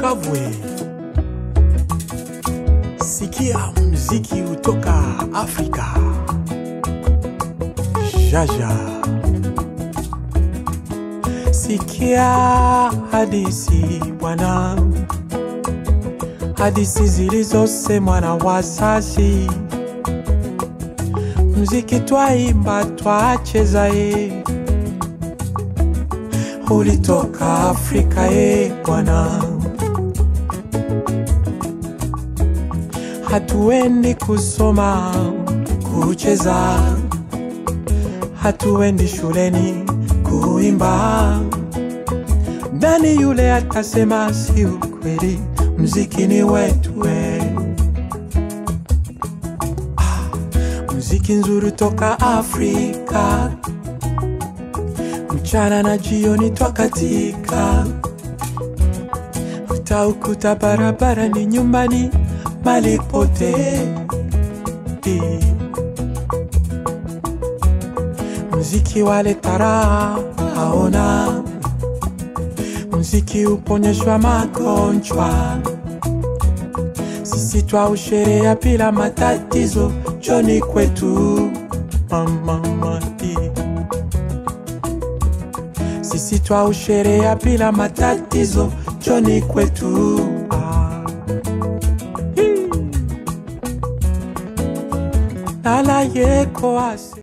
Bukavu. Sikia muziki utoka Afrika. Jaja. Sikia hadithi bwana, hadithi zilizosemwa na wazazi. Muziki twaimba twacheza ulitoka Afrika bwana. Hatuendi kusoma kucheza, hatuendi shuleni kuimba. Nani yule atasema si ukweli? Muziki ni wetu muziki nzuri toka Afrika. Mchana na jioni twakatika, utaukuta barabara ni nyumbani malipote. Muziki waleta raha haona, muziki uponyeshwa magonjwa. Sisi twausherea bila matatizo, joni kwetu mama. Sisi twausherea bila matatizo, joni kwetu Nala yeko ase